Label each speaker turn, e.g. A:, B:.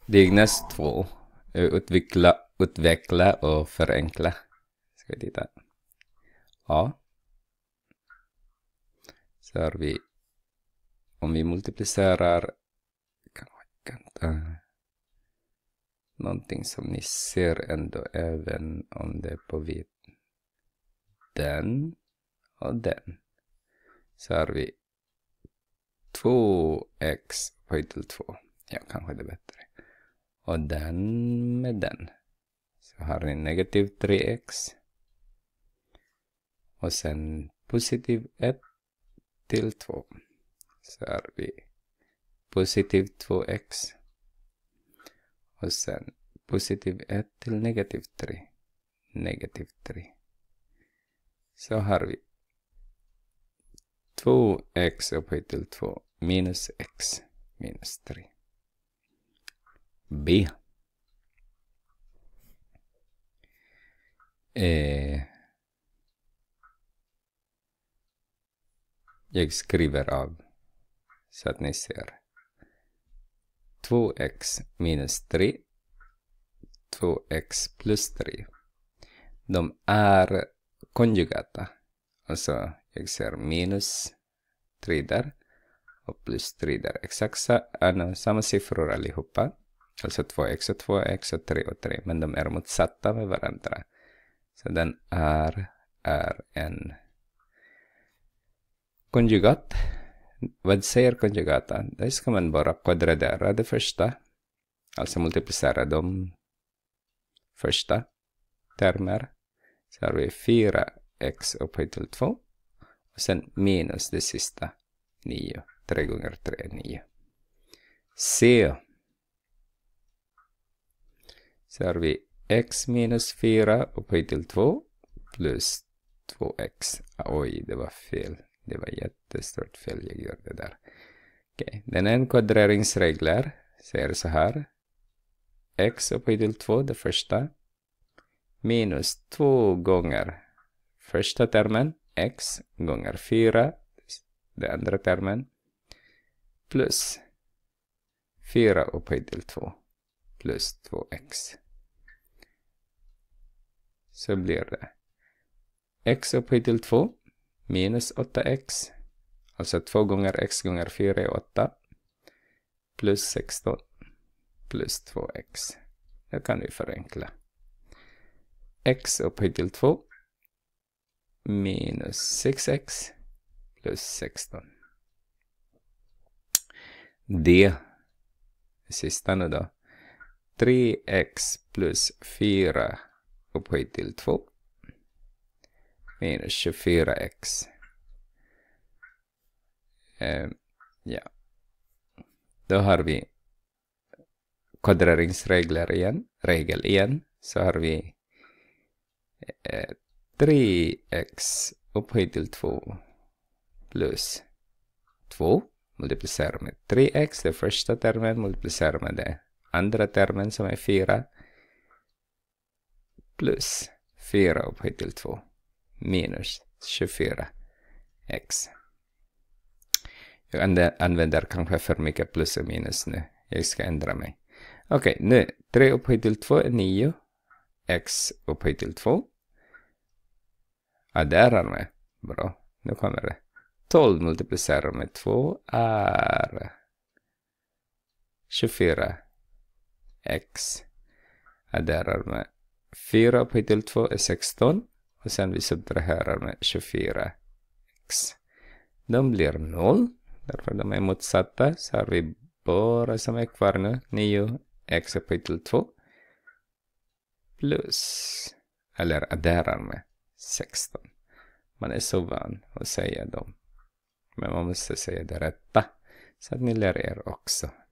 A: Diagnos 2. Utveckla och förenkla. Ska vi titta. Ja. Så har vi, om vi multiplicerar, någonting som ni ser ändå även om det är på vitt. Den och den. Så har vi 2x upphöjt till 2. Ja, kanske det är bättre. Och den med den. Så har ni negativ 3x. Och sen positiv 1 till 2. Så har vi positiv 2x. Och sen positiv 1 till negativ 3. Negativ 3. Så har vi 2x upphöjt till 2 minus x minus 3. B. Jag skriver av så att ni ser. 2x minus 3. 2x plus 3. De är konjugata. Alltså jag ser minus 3 där. Och plus 3 där. Exakt samma siffror allihopa. Alltså 2x och 2x och 3 och 3. Men de är motsatta med varandra. Så den är en konjugat. Vad säger konjugata? Där ska man bara kvadradera det första. Alltså multiplicera de första termer. Så har vi 4x upphöjt till 2. Och sen minus det sista. 9. 3 gånger 3 är 9. C. Så har vi x minus 4 upphöjt till 2 plus 2x. Oj, det var fel. Det var jättestort fel jag gjorde där. Okej, den är en kvadreringsregler. Säger så här. X upphöjt till 2, det första. Minus 2 gånger första termen. X gånger 4. Det andra termen. Plus 4 upphöjt till 2. Plus 2x. Så blir det. X upphöjt till 2. Minus 8x. Alltså 2 gånger x gånger 4 är 8. Plus 16. Plus 2x. Det kan vi förenkla. X upphöjt till 2. Minus 6x. Plus 16. D. Sista nu då. 3x plus 4 upphöjt till 2. Minus 24x. Ja. Då har vi kvadreringsregler igen. Regel igen. Så har vi 3x upphöjt till 2 plus 2. Multiplicera med 3x. Det första termen. Multiplicera med det andra termen som är 4. Plus 4 upphöjt till 2. Minus 24x. Jag använder kanske för mycket plus och minus nu. Jag ska ändra mig. Okej, nu 3 upphöjt till 2 är 9. X upphöjt till 2. Ja, där är med. Bra, nu kommer det. 12 multiplicerar med 2 är 24x. Ja, där är med. 4 upphöjt till 2 är 16. Och sen vi subtraherar med 24x. De blir 0. Därför de är motsatta. Så har vi bara som är kvar nu. 9x upphöjt till 2. Plus. Eller adderar med 16. Man är så van att säga dem. Men man måste säga det rätta. Så att ni lär er också.